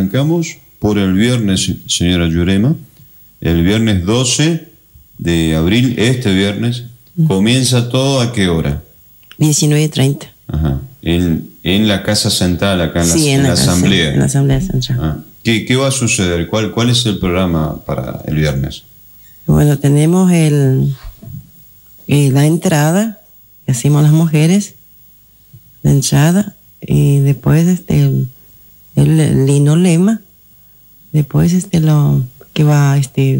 arrancamos por el viernes, señora Yurema, el viernes 12 de abril, este viernes, ¿comienza todo a qué hora? 19:30. Ajá. En la Casa Central, acá en, sí, en la Asamblea. En la Asamblea Central. Ah. ¿Qué va a suceder? ¿Cuál es el programa para el viernes? Bueno, tenemos la entrada que hacemos las mujeres, la entrada, y después el linolema, después lo que va,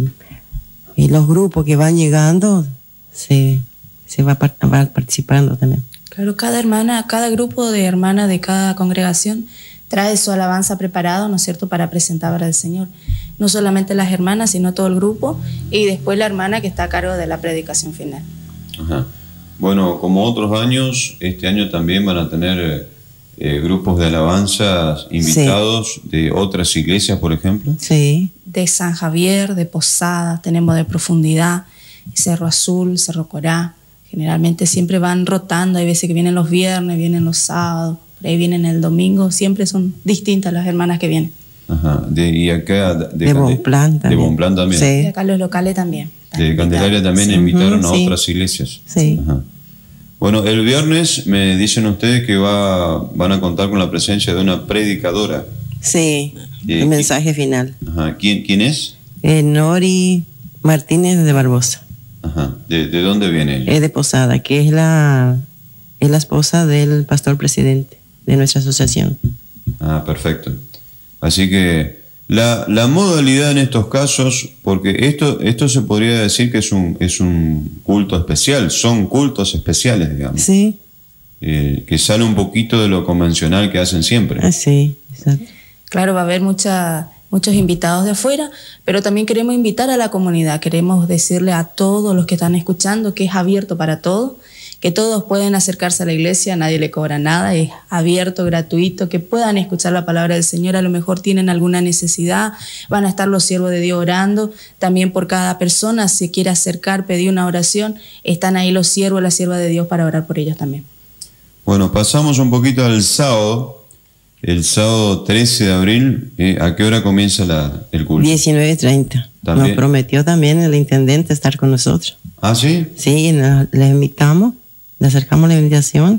y los grupos que van llegando se va participando también. Claro, cada hermana, cada grupo de hermanas de cada congregación trae su alabanza preparado, ¿no es cierto?, para presentar al Señor. No solamente las hermanas, sino todo el grupo, y después la hermana que está a cargo de la predicación final. Ajá. Bueno, como otros años, este año también van a tener grupos de alabanzas invitados, sí, de otras iglesias, por ejemplo. Sí. De San Javier, de Posada, tenemos de Profundidad, Cerro Azul, Cerro Corá. Generalmente siempre van rotando, hay veces que vienen los viernes, vienen los sábados, por ahí vienen el domingo, siempre son distintas las hermanas que vienen. Ajá. Y acá de Bonplan también. De Bonplan también. Sí. Y acá los locales también. De Candelaria también, sí, invitaron a otras iglesias. Sí. Ajá. Bueno, el viernes me dicen ustedes que van a contar con la presencia de una predicadora. Sí, el mensaje final. Ajá. ¿Quién es? Nori Martínez de Barbosa. Ajá. ¿De dónde viene ella? Es de Posada, que es la esposa del pastor presidente de nuestra asociación. Ah, perfecto. Así que la modalidad en estos casos, porque esto se podría decir que es un culto especial, son cultos especiales, digamos. Sí. Que sale un poquito de lo convencional que hacen siempre. Sí, exacto. Claro, va a haber muchos invitados de afuera, pero también queremos invitar a la comunidad, queremos decirle a todos los que están escuchando que es abierto para todos, que todos pueden acercarse a la iglesia, nadie le cobra nada, es abierto, gratuito, que puedan escuchar la palabra del Señor, a lo mejor tienen alguna necesidad, van a estar los siervos de Dios orando, también por cada persona, si quiere acercar, pedir una oración, están ahí los siervos, las siervas de Dios para orar por ellos también. Bueno, pasamos un poquito al sábado. El sábado 13 de abril, ¿a qué hora comienza el culto? 19:30. Nos prometió también el intendente estar con nosotros. ¿Ah, sí? Sí, le invitamos, le acercamos la invitación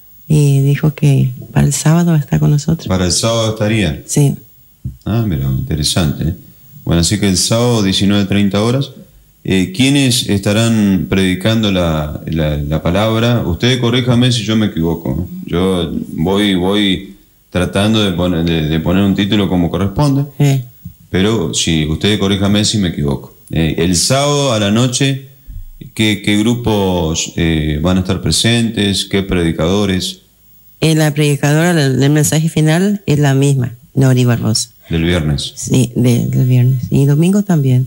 y dijo que para el sábado está con nosotros. ¿Para el sábado estaría? Sí. Ah, mira, interesante. Bueno, así que el sábado 19:30 horas. ¿Quiénes estarán predicando la palabra? Usted corríjame si yo me equivoco. Yo voy tratando de poner un título como corresponde, pero si usted corríjame si me equivoco. El sábado a la noche, ¿qué grupos van a estar presentes? ¿Qué predicadores? La predicadora del mensaje final es la misma, Nori Barbosa. ¿Del viernes? Sí, del viernes. Y domingo también.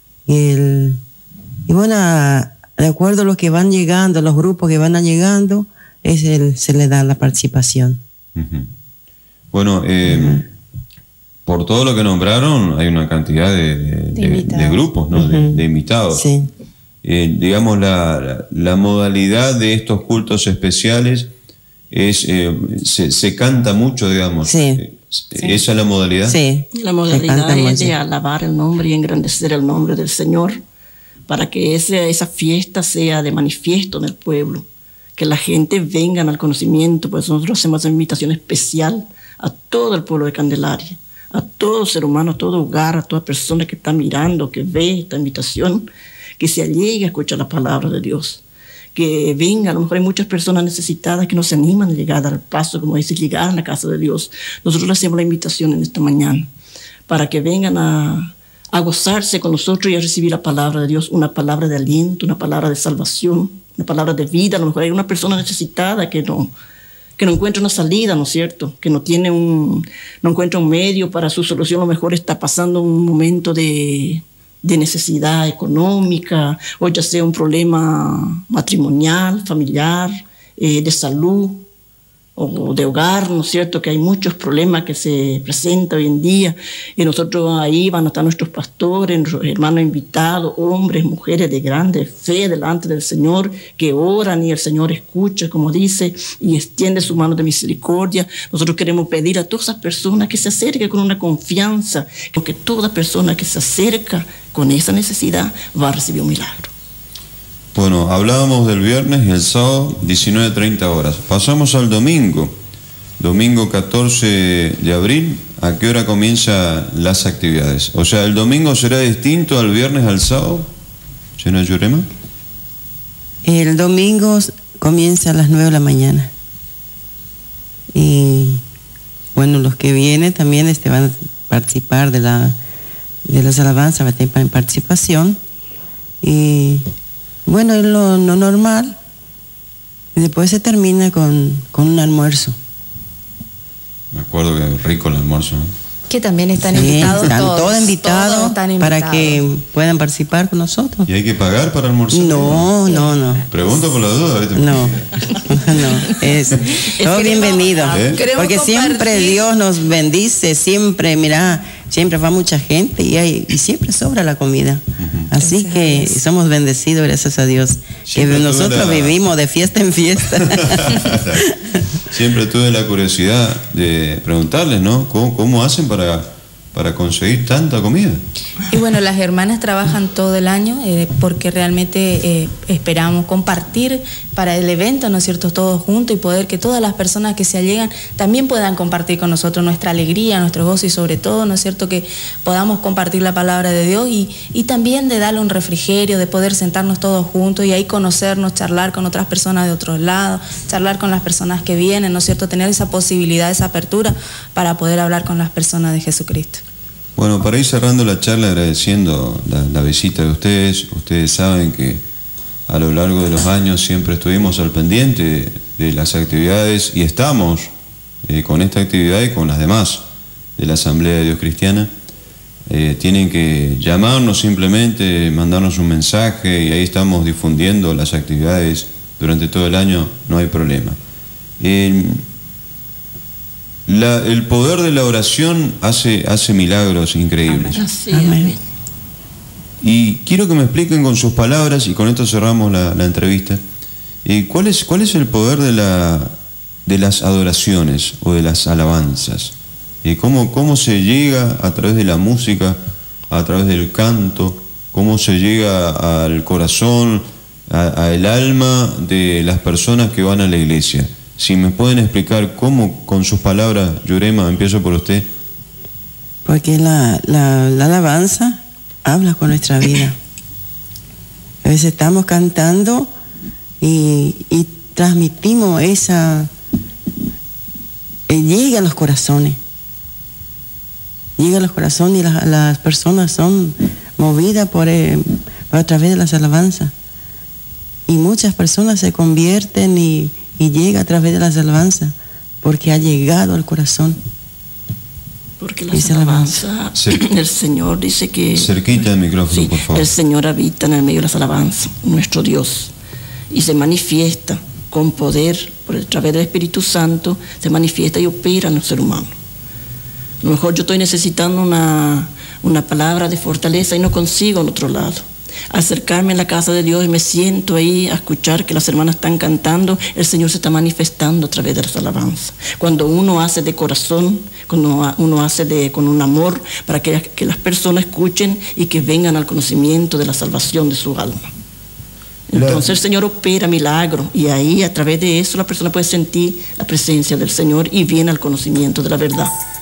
Y bueno, de acuerdo a los que van llegando, los grupos que van llegando, se le da la participación. Uh-huh. Bueno, por todo lo que nombraron, hay una cantidad de grupos, ¿no? De invitados. Sí. Digamos, la modalidad de estos cultos especiales se canta mucho, digamos. Sí. ¿Esa es la modalidad? Sí. La modalidad es de alabar el nombre y engrandecer el nombre del Señor, para que esa fiesta sea de manifiesto en el pueblo, que la gente venga al conocimiento. Pues nosotros hacemos una invitación especial a todo el pueblo de Candelaria, a todo ser humano, a todo hogar, a toda persona que está mirando, que ve esta invitación, que se allegue a escuchar la palabra de Dios, que venga. A lo mejor hay muchas personas necesitadas que no se animan a llegar, a dar el paso, como dice, llegar a la casa de Dios. Nosotros le hacemos la invitación en esta mañana para que vengan a gozarse con nosotros y a recibir la palabra de Dios, una palabra de aliento, una palabra de salvación, una palabra de vida. A lo mejor hay una persona necesitada que no encuentra una salida, ¿no es cierto? Que no encuentra un medio para su solución. A lo mejor está pasando un momento de necesidad económica, o ya sea un problema matrimonial, familiar, de salud, o de hogar, ¿no es cierto? Que hay muchos problemas que se presentan hoy en día, y nosotros ahí van a estar nuestros pastores, nuestros hermanos invitados, hombres, mujeres de grande fe delante del Señor, que oran y el Señor escucha, como dice, y extiende su mano de misericordia. Nosotros queremos pedir a todas esas personas que se acerquen con una confianza, porque toda persona que se acerca con esa necesidad va a recibir un milagro. Bueno, hablábamos del viernes y el sábado 19:30 horas. Pasamos al domingo 14 de abril. ¿A qué hora comienzan las actividades? O sea, ¿el domingo será distinto al viernes, al sábado? ¿Señora Yurema? El domingo comienza a las 9 de la mañana. Y bueno, los que vienen también van a participar de las alabanzas, va a tener participación. Y bueno, es lo normal. Y después se termina con un almuerzo. Me acuerdo que rico el almuerzo, ¿no? Que también están invitados están todos. todos invitados están para que puedan participar con nosotros. ¿Y hay que pagar para almorzar? No. Pregunto por la duda. ¿viste? No, es todo bienvenido. Porque siempre Dios nos bendice, siempre va mucha gente y siempre sobra la comida. Así que somos bendecidos, gracias a Dios, siempre que nosotros vivimos de fiesta en fiesta. Siempre tuve la curiosidad de preguntarles, ¿no? ¿Cómo hacen para conseguir tanta comida? Y bueno, las hermanas trabajan todo el año porque realmente esperamos compartir para el evento, ¿no es cierto?, todos juntos, y poder que todas las personas que se allegan también puedan compartir con nosotros nuestra alegría, nuestro gozo, y sobre todo, ¿no es cierto?, que podamos compartir la palabra de Dios y también de darle un refrigerio, de poder sentarnos todos juntos y ahí conocernos, charlar con otras personas de otros lados, charlar con las personas que vienen, ¿no es cierto?, tener esa posibilidad, esa apertura para poder hablar con las personas de Jesucristo. Bueno, para ir cerrando la charla, agradeciendo la visita de ustedes saben que a lo largo de los años siempre estuvimos al pendiente de las actividades y estamos con esta actividad y con las demás de la Asamblea de Dios Cristiana. Tienen que llamarnos simplemente, mandarnos un mensaje y ahí estamos difundiendo las actividades durante todo el año, no hay problema. El poder de la oración hace milagros increíbles. Amén. Y quiero que me expliquen con sus palabras, y con esto cerramos la entrevista, ¿cuál es el poder de las adoraciones o de las alabanzas? ¿Cómo se llega a través de la música, a través del canto? ¿Cómo se llega al corazón, al alma de las personas que van a la iglesia? Si me pueden explicar cómo, con sus palabras, Yurema, empiezo por usted. Porque la alabanza habla con nuestra vida. A veces estamos cantando y transmitimos llega a los corazones. Llega a los corazones y las personas son movidas por a través de las alabanzas. Y muchas personas se convierten y llega a través de las alabanzas, porque ha llegado al corazón. Porque las alabanzas, el Señor dice que... Cerquita del micrófono, sí, por favor. El Señor habita en el medio de las alabanzas, nuestro Dios, y se manifiesta con poder, a través del Espíritu Santo, se manifiesta y opera en el ser humano. A lo mejor yo estoy necesitando una palabra de fortaleza y no consigo en otro lado. Acercarme a la casa de Dios y me siento ahí a escuchar que las hermanas están cantando, el Señor se está manifestando a través de las alabanzas. Cuando uno hace de corazón, cuando uno hace con un amor para que las personas escuchen y que vengan al conocimiento de la salvación de su alma. Entonces el Señor opera milagro y ahí a través de eso la persona puede sentir la presencia del Señor y viene al conocimiento de la verdad.